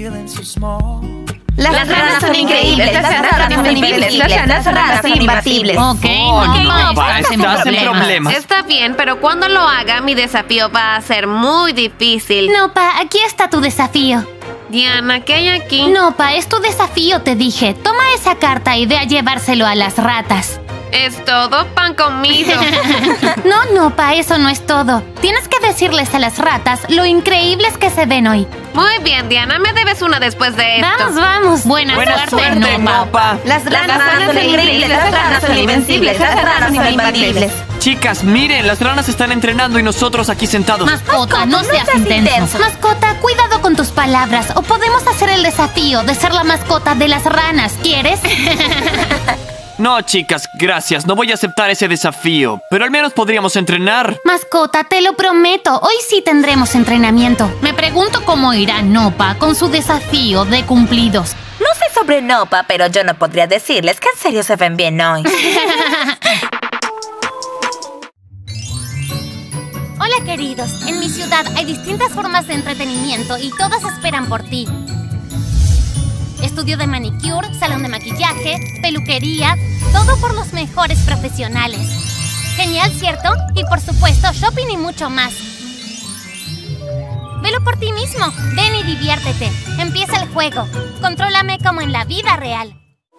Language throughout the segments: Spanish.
Las ranas son increíbles, las ranas son invencibles, las ranas son imbatibles. Ok, Nopa, estás en problemas. Está bien, pero cuando lo haga, mi desafío va a ser muy difícil. Nopa, aquí está tu desafío. Diana, ¿qué hay aquí? Nopa, es tu desafío, te dije. Toma esa carta y ve a llevárselo a las ratas. ¿Es todo? Pan comido. No, Nopa, eso no es todo. Tienes que decirles a las ratas lo increíbles que se ven hoy. Muy bien, Diana, me debes una después de esto. Vamos, vamos. Buena suerte, Nopa. Las ranas son increíbles, las ranas son invencibles, las ranas son imbatibles. Chicas, miren, las ranas están entrenando y nosotros aquí sentados. Mascota, no seas intenso. Mascota, cuidado con tus palabras o podemos hacer el desafío de ser la mascota de las ranas. ¿Quieres? No, chicas, gracias. No voy a aceptar ese desafío. Pero al menos podríamos entrenar. Mascota, te lo prometo. Hoy sí tendremos entrenamiento. Me pregunto cómo irá Nopa con su desafío de cumplidos. No sé sobre Nopa, pero yo no podría decirles que en serio se ven bien hoy. Hola, queridos. En mi ciudad hay distintas formas de entretenimiento y todas esperan por ti. Estudio de manicure, salón de maquillaje, peluquería, todo por los mejores profesionales. Genial, ¿cierto? Y por supuesto, shopping y mucho más. Velo por ti mismo. Ven y diviértete. Empieza el juego. Contrólame como en la vida real.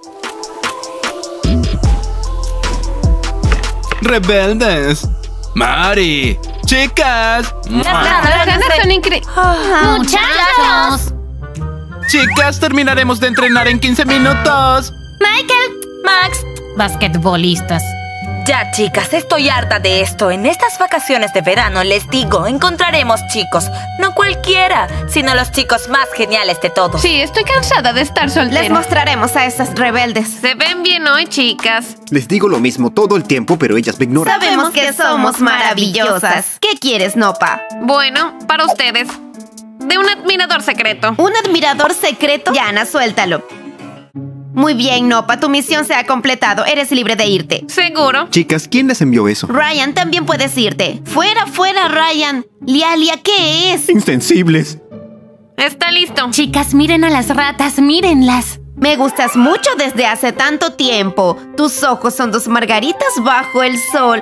¡Rebeldes! ¡Mari! ¡Chicas! Las ranas son increíbles. ¡Muchachos! Chicas, terminaremos de entrenar en 15 minutos. Michael, Max, basquetbolistas. Ya, chicas, estoy harta de esto. En estas vacaciones de verano, les digo, encontraremos chicos. No cualquiera, sino los chicos más geniales de todos. Sí, estoy cansada de estar soltera. Les mostraremos a esas rebeldes. Se ven bien hoy, chicas. Les digo lo mismo todo el tiempo, pero ellas me ignoran. Sabemos que somos maravillosas. ¿Qué quieres, Nopa? Bueno, para ustedes, de un admirador secreto. ¿Un admirador secreto? Yana, suéltalo. Muy bien, Nopa, tu misión se ha completado. Eres libre de irte. ¿Seguro? Chicas, ¿quién les envió eso? Ryan, también puedes irte. Fuera, fuera, Ryan. Lialia, ¿qué es? Insensibles. Está listo. Chicas, miren a las ratas, mírenlas. Me gustas mucho desde hace tanto tiempo. Tus ojos son dos margaritas bajo el sol.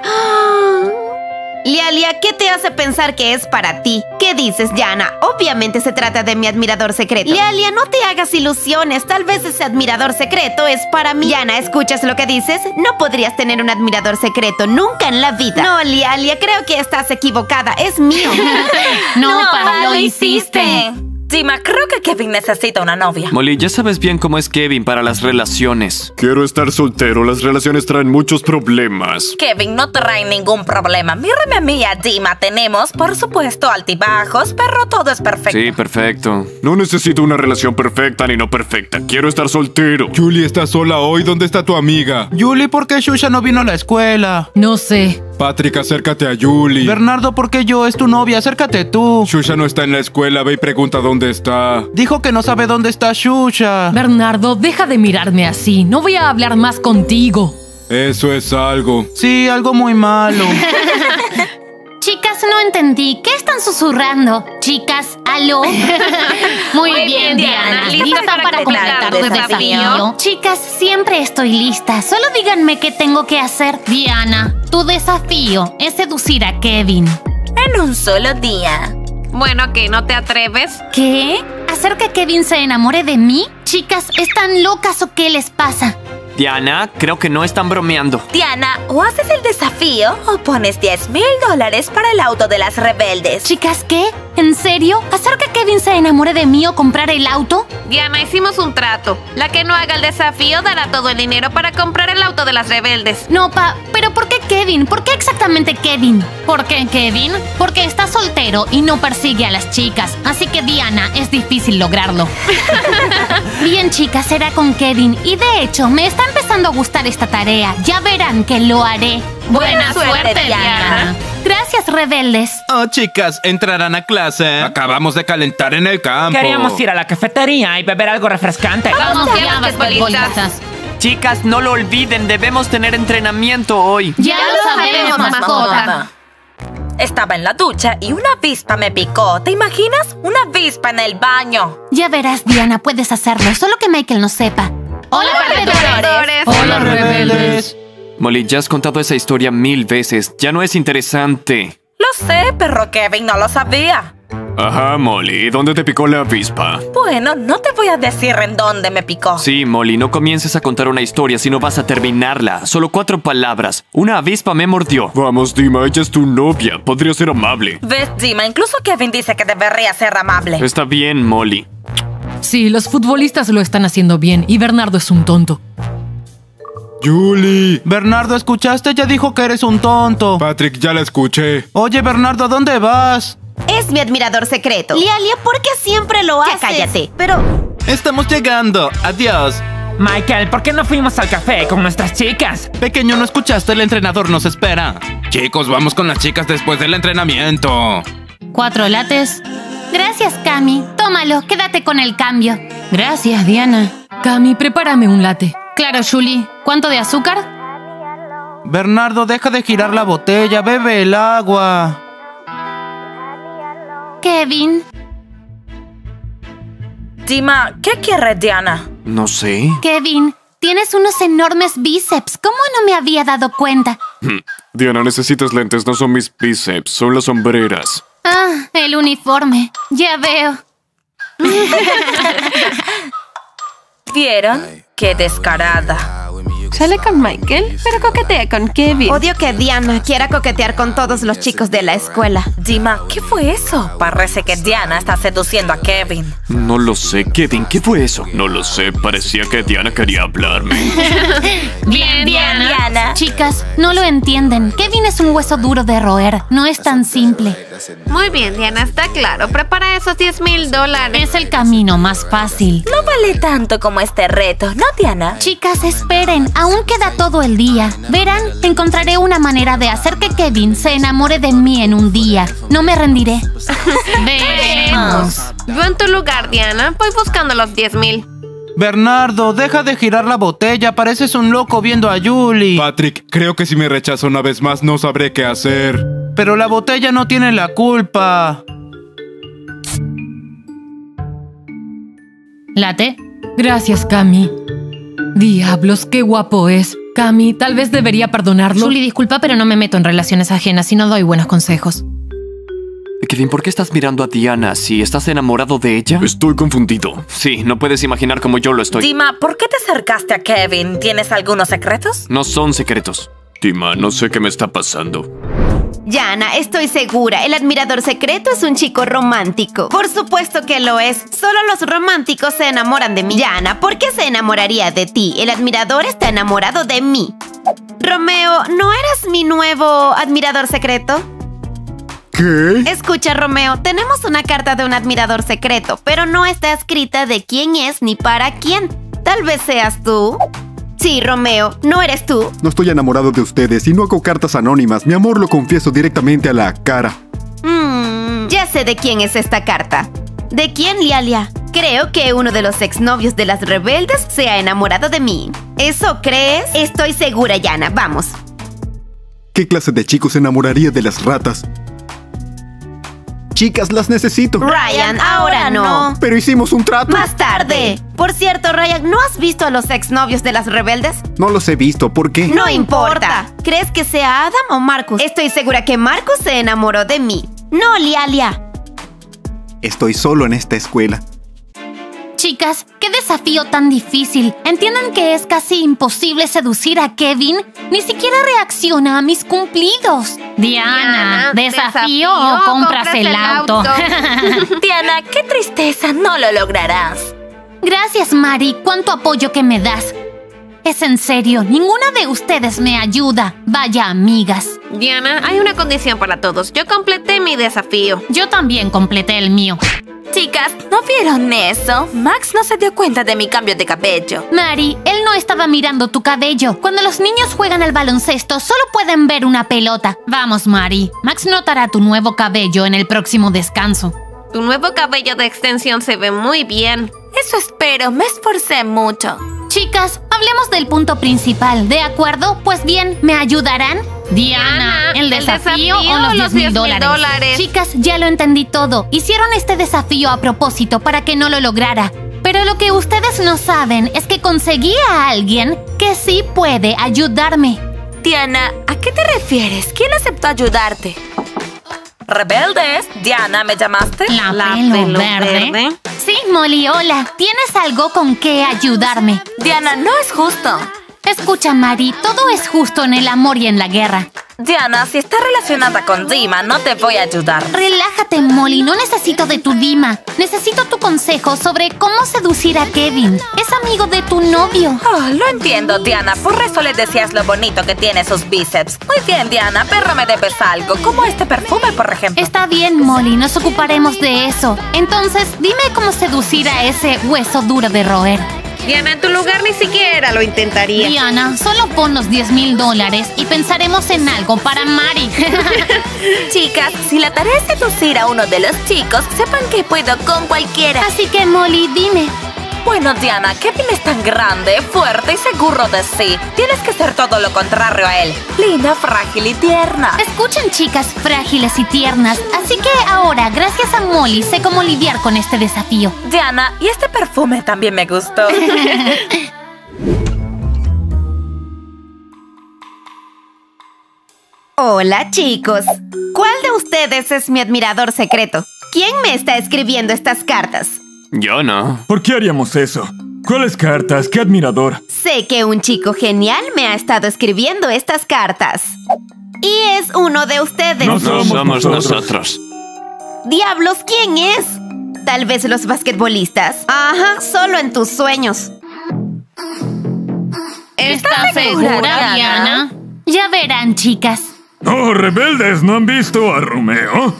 Lialia, ¿qué te hace pensar que es para ti? ¿Qué dices, Yana? Obviamente se trata de mi admirador secreto. Lialia, no te hagas ilusiones. Tal vez ese admirador secreto es para mí. Yana, ¿escuchas lo que dices? No podrías tener un admirador secreto nunca en la vida. No, Lialia, creo que estás equivocada. Es mío. No, lo hiciste. Dima, creo que Kevin necesita una novia. Molly, ya sabes bien cómo es Kevin para las relaciones. Quiero estar soltero, las relaciones traen muchos problemas. Kevin, no trae ningún problema. Mírame a mí y a Dima. Tenemos, por supuesto, altibajos, pero todo es perfecto. Sí, perfecto. No necesito una relación perfecta ni no perfecta. Quiero estar soltero. Julie, ¿estás sola hoy? ¿Dónde está tu amiga? Julie, ¿por qué Shusha no vino a la escuela? No sé. Patrick, acércate a Julie. Bernardo, ¿por qué yo? Es tu novia, acércate tú. Shusha no está en la escuela, ve y pregunta dónde está. Dijo que no sabe dónde está Shusha. Bernardo, deja de mirarme así. No voy a hablar más contigo. Eso es algo. Sí, algo muy malo. Chicas, no entendí. ¿Qué están susurrando? Chicas, ¿aló? Muy bien, Diana. ¿Lista para completar tu desafío? Chicas, siempre estoy lista. Solo díganme qué tengo que hacer. Diana, tu desafío es seducir a Kevin. En un solo día. Bueno, ¿qué? ¿No te atreves? ¿Qué? ¿Hacer que Kevin se enamore de mí? Chicas, ¿están locas o qué les pasa? Diana, creo que no están bromeando. Diana, o haces el desafío o pones $10,000 para el auto de las rebeldes. Chicas, ¿qué? ¿En serio? ¿Hacer que Kevin se enamore de mí o comprar el auto? Diana, hicimos un trato. La que no haga el desafío dará todo el dinero para comprar el auto de las rebeldes. No, ¿pero por qué Kevin? ¿Por qué exactamente Kevin? ¿Por qué Kevin? Porque está soltero y no persigue a las chicas. Así que, Diana, es difícil lograrlo. Bien, chicas, será con Kevin. Y de hecho, me está empezando a gustar esta tarea. Ya verán que lo haré. Buena suerte, Diana. Gracias, rebeldes. Oh, chicas, ¿entrarán a clase? Acabamos de calentar en el campo. Queríamos ir a la cafetería y beber algo refrescante. Vamos ya, basquetbolistas. Chicas, no lo olviden, debemos tener entrenamiento hoy. Ya lo sabemos, mascota. Estaba en la ducha y una avispa me picó. ¿Te imaginas? Una avispa en el baño. Ya verás, Diana, puedes hacerlo. Solo que Michael no sepa. ¡Hola, perdedores! ¡Hola, rebeldes! Molly, ya has contado esa historia 1000 veces. Ya no es interesante. Lo sé, pero Kevin no lo sabía. Ajá, Molly. ¿Dónde te picó la avispa? Bueno, no te voy a decir en dónde me picó. Sí, Molly, no comiences a contar una historia si no vas a terminarla. Solo 4 palabras. Una avispa me mordió. Vamos, Dima, ella es tu novia. Podría ser amable. ¿Ves, Dima? Incluso Kevin dice que debería ser amable. Está bien, Molly. Sí, los futbolistas lo están haciendo bien y Bernardo es un tonto. Julie. Bernardo, ¿escuchaste? Ya dijo que eres un tonto. Patrick, ya la escuché. Oye, Bernardo, ¿a dónde vas? Es mi admirador secreto. Lialia, ¿por qué siempre lo haces? Ya cállate. Pero... Estamos llegando. Adiós. Michael, ¿por qué no fuimos al café con nuestras chicas? Pequeño, ¿no escuchaste? El entrenador nos espera. Chicos, vamos con las chicas después del entrenamiento. 4 lates. Gracias, Cami. Tómalo, quédate con el cambio. Gracias, Diana. Cami, prepárame un latte. Claro, Julie. ¿Cuánto de azúcar? Bernardo, deja de girar la botella. Bebe el agua. Kevin. Dima, ¿qué quiere Diana? No sé. Kevin, tienes unos enormes bíceps. ¿Cómo no me había dado cuenta? Diana, necesitas lentes. No son mis bíceps, son las sombreras. Ah, el uniforme. Ya veo. ¿Vieron? ¡Qué descarada! Sale con Michael, pero coquetea con Kevin. Odio que Diana quiera coquetear con todos los chicos de la escuela. Dima, ¿qué fue eso? Parece que Diana está seduciendo a Kevin. No lo sé, Kevin. ¿Qué fue eso? No lo sé. Parecía que Diana quería hablarme. Bien, Diana. Chicas, no lo entienden. Kevin es un hueso duro de roer. No es tan simple. Muy bien, Diana, está claro. Prepara esos $10,000. Es el camino más fácil. No vale tanto como este reto, ¿no, Diana? Chicas, esperen. Aún queda todo el día. Verán, encontraré una manera de hacer que Kevin se enamore de mí en un día. No me rendiré. Veremos. Yo en tu lugar, Diana. Voy buscando los 10,000. Bernardo, deja de girar la botella. Pareces un loco viendo a Julie. Patrick, creo que si me rechaza una vez más no sabré qué hacer. Pero la botella no tiene la culpa. ¿Late? Gracias, Cami. Diablos, qué guapo es. Cami, tal vez debería perdonarlo. Julie, disculpa, pero no me meto en relaciones ajenas y no doy buenos consejos. Kevin, ¿por qué estás mirando a Diana si estás enamorado de ella? Estoy confundido. Sí, no puedes imaginar cómo yo lo estoy. Dima, ¿por qué te acercaste a Kevin? ¿Tienes algunos secretos? No son secretos. Dima, no sé qué me está pasando. Yana, estoy segura. El admirador secreto es un chico romántico. Por supuesto que lo es. Solo los románticos se enamoran de mí. Yana, ¿por qué se enamoraría de ti? El admirador está enamorado de mí. Romeo, ¿no eres mi nuevo admirador secreto? ¿Qué? Escucha, Romeo, tenemos una carta de un admirador secreto, pero no está escrita de quién es ni para quién. Tal vez seas tú. Sí, Romeo, ¿no eres tú? No estoy enamorado de ustedes y no hago cartas anónimas. Mi amor lo confieso directamente a la cara. Ya sé de quién es esta carta. ¿De quién, Lialia? Creo que uno de los exnovios de las rebeldes se ha enamorado de mí. ¿Eso crees? Estoy segura, Yana. Vamos. ¿Qué clase de chico se enamoraría de las ratas? Chicas, las necesito. Ryan, ahora no. Pero hicimos un trato. Más tarde. Por cierto, Ryan, ¿no has visto a los exnovios de las rebeldes? No los he visto. ¿Por qué? No importa. ¿Crees que sea Adam o Marcus? Estoy segura que Marcus se enamoró de mí. No, Lialia. Estoy solo en esta escuela. Chicas, qué desafío tan difícil. ¿Entienden que es casi imposible seducir a Kevin? Ni siquiera reacciona a mis cumplidos. Diana, ¿desafío o compras el auto? Diana, qué tristeza, no lo lograrás. Gracias, Mari. Cuánto apoyo que me das. Es en serio, ninguna de ustedes me ayuda. Vaya amigas. Diana, hay una condición para todos. Yo completé mi desafío. Yo también completé el mío. Chicas, ¿no vieron eso? Max no se dio cuenta de mi cambio de cabello. Mari, él no estaba mirando tu cabello. Cuando los niños juegan al baloncesto, solo pueden ver una pelota. Vamos, Mari. Max notará tu nuevo cabello en el próximo descanso. Tu nuevo cabello de extensión se ve muy bien. Eso espero, me esforcé mucho. Chicas, hablemos del punto principal, ¿de acuerdo? Pues bien, ¿me ayudarán? Diana, ¿el desafío o los 10,000 dólares? Chicas, ya lo entendí todo. Hicieron este desafío a propósito para que no lo lograra. Pero lo que ustedes no saben es que conseguí a alguien que sí puede ayudarme. Diana, ¿a qué te refieres? ¿Quién aceptó ayudarte? ¿Rebeldes? Diana, ¿me llamaste? ¿La pelo verde? Sí, Molly, hola. ¿Tienes algo con qué ayudarme? Diana, no es justo. Escucha, Mari, todo es justo en el amor y en la guerra. Diana, si está relacionada con Dima, no te voy a ayudar. Relájate, Molly, no necesito de tu Dima. Necesito tu consejo sobre cómo seducir a Kevin. Es amigo de tu novio. Oh, lo entiendo, Diana. Por eso le decías lo bonito que tiene sus bíceps. Muy bien, Diana, pero me debes algo, como este perfume, por ejemplo. Está bien, Molly, nos ocuparemos de eso. Entonces, dime cómo seducir a ese hueso duro de roer. Diana, en tu lugar ni siquiera lo intentaría. Diana, solo pon los 10,000 dólares y pensaremos en algo para Mari. Chicas, si la tarea es seducir a uno de los chicos, sepan que puedo con cualquiera. Así que, Molly, dime. Bueno, Diana, Kevin es tan grande, fuerte y seguro de sí. Tienes que ser todo lo contrario a él. Linda, frágil y tierna. Escuchen, chicas frágiles y tiernas. Así que ahora, gracias a Molly, sé cómo lidiar con este desafío. Diana, y este perfume también me gustó. Hola, chicos. ¿Cuál de ustedes es mi admirador secreto? ¿Quién me está escribiendo estas cartas? Yo no. ¿Por qué haríamos eso? ¿Cuáles cartas? ¿Qué admirador? Sé que un chico genial me ha estado escribiendo estas cartas. Y es uno de ustedes. No somos nosotros. Diablos, ¿quién es? Tal vez los basquetbolistas. Ajá, solo en tus sueños. ¿Estás segura, Diana? Ya verán, chicas. ¡Oh, rebeldes! ¿No han visto a Romeo?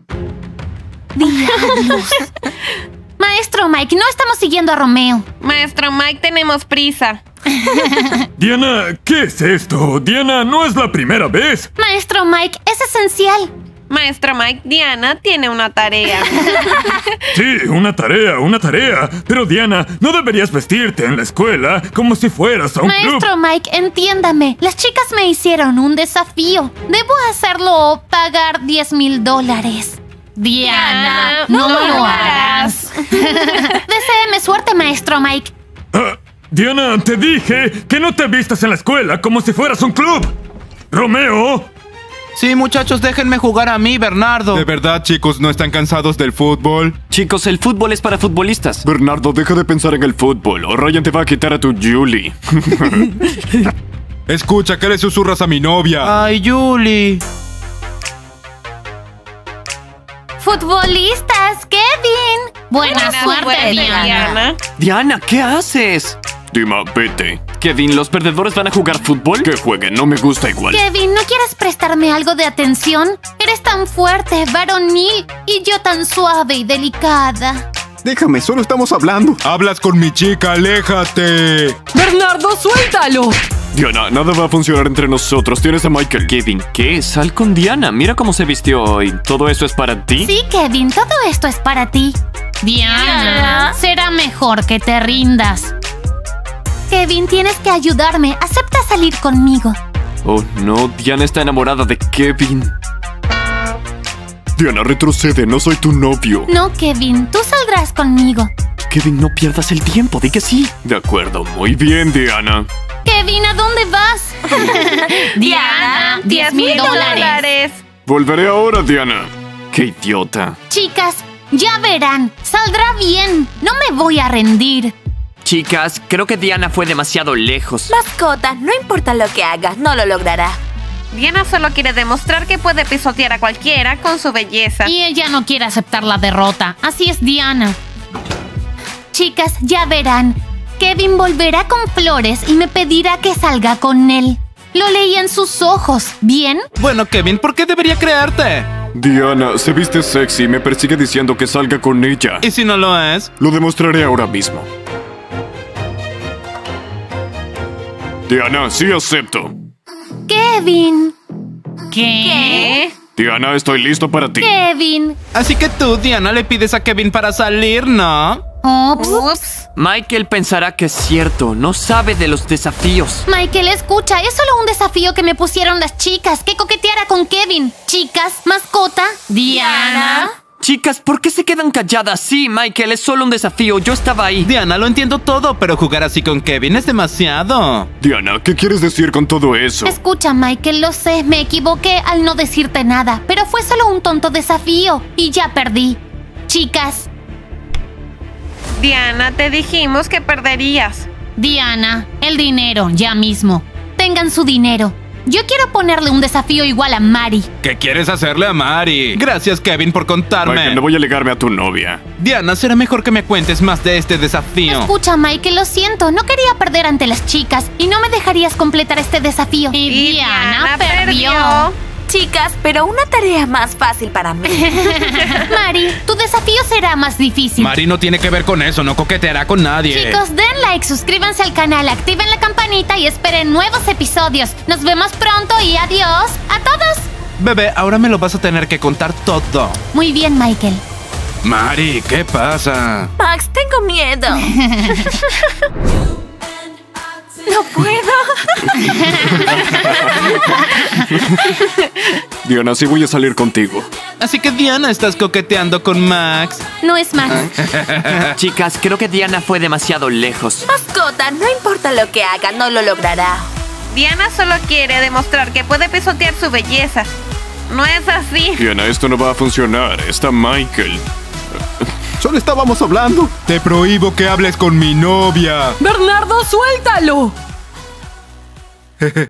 ¡Diablos! Maestro Mike, no estamos siguiendo a Romeo. Maestro Mike, tenemos prisa. Diana, ¿qué es esto? Diana, no es la primera vez. Maestro Mike, es esencial. Maestro Mike, Diana tiene una tarea. Sí, una tarea. Pero Diana, no deberías vestirte en la escuela como si fueras a un club. Maestro Mike, entiéndame. Las chicas me hicieron un desafío. Debo hacerlo o pagar 10,000 dólares. Diana, no lo hagas. Deséeme suerte, maestro Mike. Diana, te dije que no te vistas en la escuela como si fueras un club. Romeo. Sí, muchachos, déjenme jugar a mí, Bernardo. ¿De verdad, chicos, no están cansados del fútbol? Chicos, el fútbol es para futbolistas. Bernardo, deja de pensar en el fútbol o Ryan te va a quitar a tu Julie. Escucha, ¿qué le susurras a mi novia? Ay, Julie. ¡Futbolistas! ¡Kevin! Buena suerte, Diana. Diana, ¿qué haces? Dima, vete. Kevin, ¿los perdedores van a jugar fútbol? Que jueguen, no me gusta igual. Kevin, ¿no quieres prestarme algo de atención? Eres tan fuerte, varonil, y yo tan suave y delicada. Déjame, solo estamos hablando. Hablas con mi chica, aléjate. ¡Bernardo, suéltalo! Diana, nada va a funcionar entre nosotros. Tienes a Michael. Kevin, ¿qué? Sal con Diana. Mira cómo se vistió hoy. ¿Todo eso es para ti? Sí, Kevin, todo esto es para ti. Diana, será mejor que te rindas. Kevin, tienes que ayudarme. Acepta salir conmigo. Oh, no. Diana está enamorada de Kevin. Diana, retrocede. No soy tu novio. No, Kevin. Tú saldrás conmigo. Kevin, no pierdas el tiempo. Di que sí. De acuerdo. Muy bien, Diana. Kevin, ¿a dónde vas? Diana, 10,000 dólares. Volveré ahora, Diana. ¡Qué idiota! Chicas, ya verán. Saldrá bien. No me voy a rendir. Chicas, creo que Diana fue demasiado lejos. Mascota, no importa lo que haga, no lo logrará. Diana solo quiere demostrar que puede pisotear a cualquiera con su belleza. Y ella no quiere aceptar la derrota. Así es Diana. Chicas, ya verán. Kevin volverá con flores y me pedirá que salga con él. Lo leí en sus ojos, ¿bien? Bueno, Kevin, ¿por qué debería creerte? Diana, se viste sexy y me persigue diciendo que salga con ella. ¿Y si no lo es? Lo demostraré ahora mismo. Diana, sí acepto. Kevin. ¿Qué? Diana, estoy listo para ti. Kevin. Así que tú, Diana, le pides a Kevin para salir, ¿no? Ups. Michael pensará que es cierto. No sabe de los desafíos. Michael, escucha. Es solo un desafío que me pusieron las chicas. Que coqueteara con Kevin. Chicas, mascota, Diana. Chicas, ¿por qué se quedan calladas? Sí, Michael, es solo un desafío. Yo estaba ahí. Diana, lo entiendo todo, pero jugar así con Kevin es demasiado. Diana, ¿qué quieres decir con todo eso? Escucha, Michael, lo sé. Me equivoqué al no decirte nada. Pero fue solo un tonto desafío. Y ya perdí. Chicas. Diana, te dijimos que perderías. Diana, el dinero, ya mismo. Tengan su dinero. Yo quiero ponerle un desafío igual a Mari. ¿Qué quieres hacerle a Mari? Gracias, Kevin, por contarme. Michael, no voy a alegarme a tu novia. Diana, será mejor que me cuentes más de este desafío. Escucha, Michael, lo siento. No quería perder ante las chicas y no me dejarías completar este desafío. Y Diana perdió. Chicas, pero una tarea más fácil para mí. Mari, tu desafío será más difícil. Mari no tiene que ver con eso, no coqueteará con nadie. Chicos, den like, suscríbanse al canal, activen la campanita y esperen nuevos episodios. Nos vemos pronto y adiós a todos. Bebé, ahora me lo vas a tener que contar todo. Muy bien, Michael. Mari, ¿qué pasa? Max, tengo miedo. No puedo. Diana, sí voy a salir contigo. Así que Diana, estás coqueteando con Max. No es Max. Chicas, creo que Diana fue demasiado lejos. Mascota, no importa lo que haga, no lo logrará. Diana solo quiere demostrar que puede pisotear su belleza. No es así. Diana, esto no va a funcionar. Está Michael. Solo estábamos hablando. Te prohíbo que hables con mi novia. ¡Bernardo, suéltalo!